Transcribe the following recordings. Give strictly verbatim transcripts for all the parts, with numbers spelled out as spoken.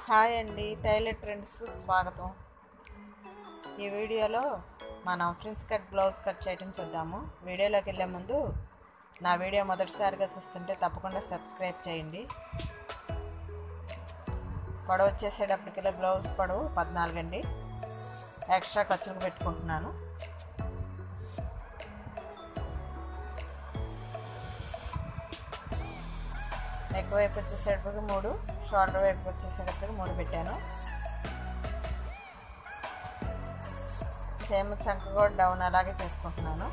Hi అండి, tailor trends స్వాగతం. ఈ వీడియోలో మనం ఫ్రిన్స్ కట్ బ్లౌజ్ కట్ చేయడం చూద్దాము. వీడియోలోకి వెళ్ళే ముందు నా వీడియో మొదటిసారిగా చూస్తుంటే తప్పకుండా సబ్స్క్రైబ్ చేయండి. పొడవు వచ్చేసేటప్పటికెళ్ళి బ్లౌజ్ పొడవు పద్నాలుగు అండి. ఎక్స్ట్రా ఖర్చులకు పెట్టుకుంటున్నాను. నెక్ వైపు వచ్చేసేటప్పటికి మూడు, షోల్డర్ వైపు వచ్చేసేటప్పటికి మూడు పెట్టాను. సేమ్ చంక కూడా డౌన్ అలాగే చేసుకుంటున్నాను.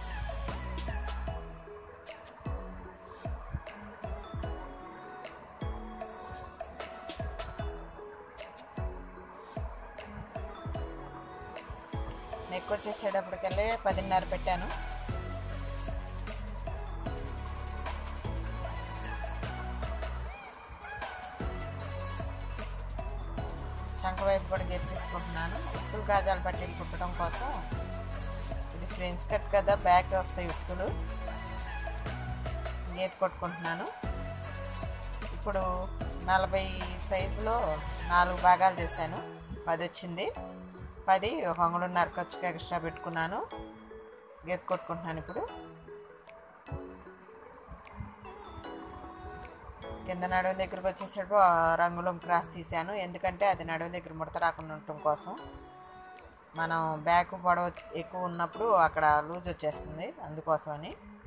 నెక్ వచ్చేసేటప్పటికెళ్ళి పదిన్నర పెట్టాను. చంక వైపు కూడా గీత తీసుకుంటున్నాను. ఉక్సులు కాజాలు పట్టీలు కుట్టడం కోసం. ఇది ఫ్రెంచ్ కట్ కదా, బ్యాక్ వస్తాయి ఉక్సులు. గీత కొట్టుకుంటున్నాను. ఇప్పుడు నలభై సైజులో నాలుగు భాగాలు చేశాను. పది వచ్చింది. పది ఒక అంగుళన్నర ఖర్చుకి ఎక్స్ట్రా పెట్టుకున్నాను. గీత కొట్టుకుంటున్నాను. ఇప్పుడు కింద నడుము దగ్గరకు వచ్చేసరికి రంగులం క్రాస్ తీసాను. ఎందుకంటే అది నడుము దగ్గర ముడత రాకుండా ఉండటం కోసం. మనం బ్యాక్ పొడవు ఎక్కువ ఉన్నప్పుడు అక్కడ లూజ్ వచ్చేస్తుంది, అందుకోసమని.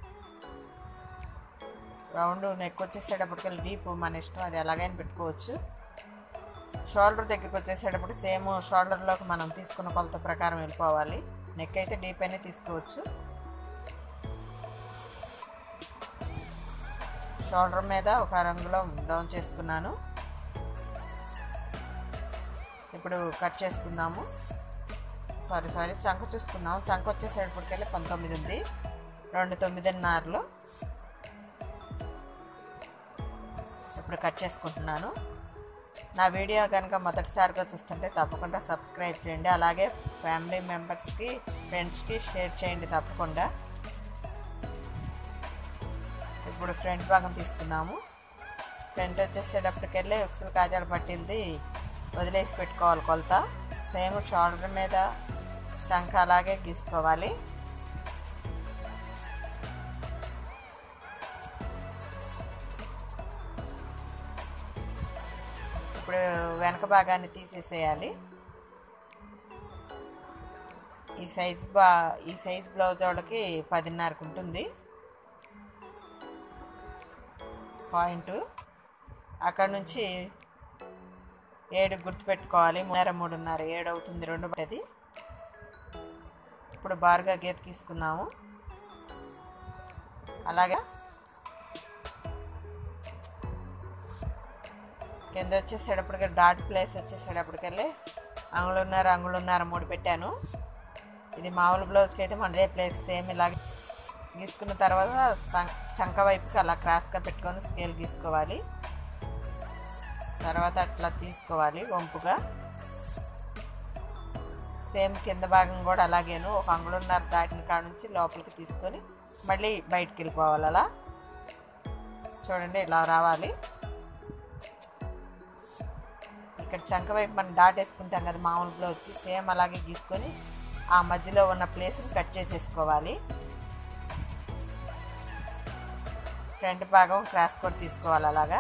రౌండ్ నెక్ వచ్చేసేటప్పటికి డీప్ మన ఇష్టం, అది ఎలాగైనా పెట్టుకోవచ్చు. షోల్డర్ దగ్గరికి వచ్చేసేటప్పుడు సేమ్ షోల్డర్లోకి మనం తీసుకున్న కొలత ప్రకారం వెళ్ళిపోవాలి. నెక్ అయితే డీప్ అయినా తీసుకోవచ్చు. షోల్డర్ మీద ఒక రంగులో డౌన్ చేసుకున్నాను. ఇప్పుడు కట్ చేసుకుందాము. సారీ సారీ చంక చూసుకుందాము. చంక వచ్చేసేటప్పటికెళ్ళి పంతొమ్మిది ఉంది. రెండు తొమ్మిదిన్నరలో ఇప్పుడు కట్ చేసుకుంటున్నాను. నా వీడియో కనుక మొదటిసారిగా చూస్తుంటే తప్పకుండా సబ్స్క్రైబ్ చేయండి. అలాగే ఫ్యామిలీ మెంబర్స్కి, ఫ్రెండ్స్కి షేర్ చేయండి తప్పకుండా. ఇప్పుడు ఫ్రంట్ భాగం తీసుకుందాము. ఫ్రంట్ వచ్చేసేటప్పటికెళ్ళి ఉక్సులు కాజాల పట్టీలది వదిలేసి పెట్టుకోవాలి కొలత. సేమ్ షోల్డర్ మీద చంక అలాగే గీసుకోవాలి. ఇప్పుడు వెనక భాగాన్ని తీసేసేయాలి. ఈ సైజ్ బా ఈ సైజ్ బ్లౌజ్ వాళ్ళకి పదిన్నరకు ఉంటుంది పాయింట్. అక్కడ నుంచి ఏడు గుర్తుపెట్టుకోవాలి. మూడున్నర మూడున్నర ఏడు అవుతుంది రెండు పది. ఇప్పుడు బారుగా గీత తీసుకుందాము. అలాగా కింద వచ్చేసేటప్పటికి డాట్ ప్లేస్ వచ్చేసేటప్పటికెళ్ళి అంగుళన్నర అంగుళన్నర మూడు పెట్టాను. ఇది మామూలు బ్లౌజ్కి అయితే మనదే ప్లేస్ సేమ్ ఇలాగే గీసుకున్న తర్వాత చంక వైపుకి అలా క్రాస్గా పెట్టుకొని స్కేల్ గీసుకోవాలి. తర్వాత అట్లా తీసుకోవాలి వంపుగా. సేమ్ కింద భాగం కూడా అలాగేను ఒక అంగుళన్నర దాటిన కాడ నుంచి లోపలికి తీసుకొని మళ్ళీ బయటికి వెళ్ళిపోవాలి. అలా చూడండి, ఇలా రావాలి. ఇక్కడ చంక వైపు మనం డాట్ వేసుకుంటాం కదా మామూలు బ్లౌజ్కి, సేమ్ అలాగే గీసుకొని ఆ మధ్యలో ఉన్న ప్లేస్ని కట్ చేసేసుకోవాలి. ఫ్రంట్ భాగం క్రాస్ కూడా తీసుకోవాలి. అలాగా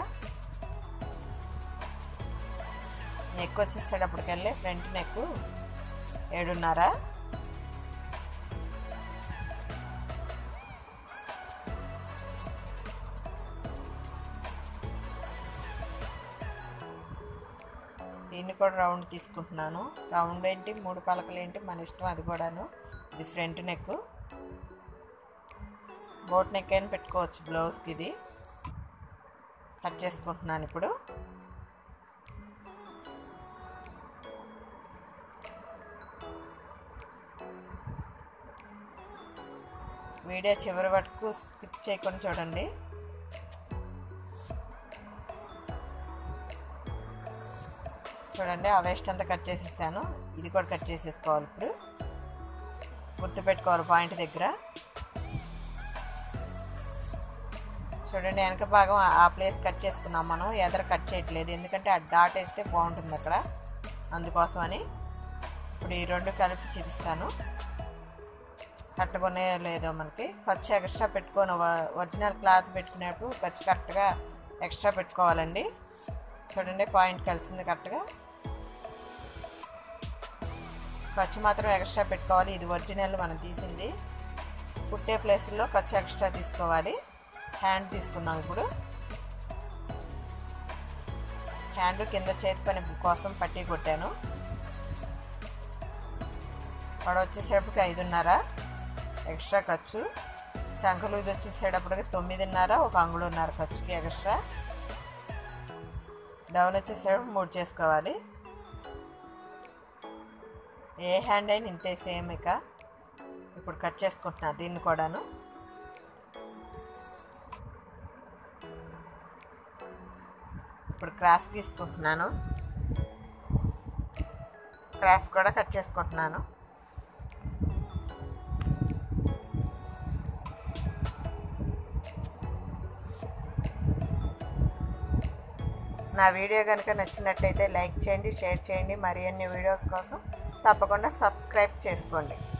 నెక్ వచ్చేసేటప్పటికెళ్ళి ఫ్రంట్ నెక్ ఏడున్నర. దీన్ని కూడా రౌండ్ తీసుకుంటున్నాను. రౌండ్ ఏంటి, మూడు పలకలు ఏంటి మన ఇష్టం, అది కూడాను. ఇది ఫ్రంట్ నెక్. బోట్ నెక్ అయినా పెట్టుకోవచ్చు బ్లౌజ్కి. ఇది కట్ చేసుకుంటున్నాను. ఇప్పుడు వీడియో చివరి వరకు స్కిప్ చేయకుండా చూడండి. చూడండి, ఆ వేస్ట్ అంతా కట్ చేసేసాను. ఇది కూడా కట్ చేసేసుకోవాలి. ఇప్పుడు గుర్తుపెట్టుకోవాలి పాయింట్ దగ్గర. చూడండి వెనక భాగం ఆ ప్లేస్ కట్ చేసుకున్నాం మనం, ఎదర కట్ చేయట్లేదు ఎందుకంటే ఆ డాట్ వేస్తే బాగుంటుంది అక్కడ, అందుకోసమని. ఇప్పుడు ఈ రెండు కలిపి చూపిస్తాను కట్టుకునే లేదో మనకి. ఖర్చు ఎక్స్ట్రా పెట్టుకొని ఒరిజినల్ క్లాత్ పెట్టుకునేప్పుడు ఖర్చు కరెక్ట్గా ఎక్స్ట్రా పెట్టుకోవాలండి. చూడండి పాయింట్ కలిసింది కరెక్ట్గా. ఖర్చు మాత్రం ఎక్స్ట్రా పెట్టుకోవాలి, ఇది ఒరిజినల్ మనం తీసింది. కుట్టే ప్లేసుల్లో ఖర్చు ఎక్స్ట్రా తీసుకోవాలి. హ్యాండ్ తీసుకుందాం ఇప్పుడు. హ్యాండ్ కింద చేతి పని కోసం పట్టి కొట్టాను. వాడు వచ్చేసేపటికి ఐదున్నర ఎక్స్ట్రా ఖర్చు. శంఖ లూజ్ వచ్చేసేటప్పటికి తొమ్మిదిన్నర, ఒక అంగుళన్నర ఖర్చుకి ఎక్స్ట్రా. డౌన్ వచ్చేసేటప్పుడు మూడు చేసుకోవాలి. ఏ హ్యాండ్ అయినా ఇంతే సేమ్. ఇక ఇప్పుడు కట్ చేసుకుంటున్నా దీన్ని కూడాను. ఇప్పుడు క్రాస్ గీసుకుంటున్నాను, క్రాస్ కూడా కట్ చేసుకుంటున్నాను. నా వీడియో కనుక నచ్చినట్లయితే లైక్ చేయండి, షేర్ చేయండి. మరిన్ని వీడియోస్ కోసం తప్పకుండా సబ్స్క్రైబ్ చేసుకోండి.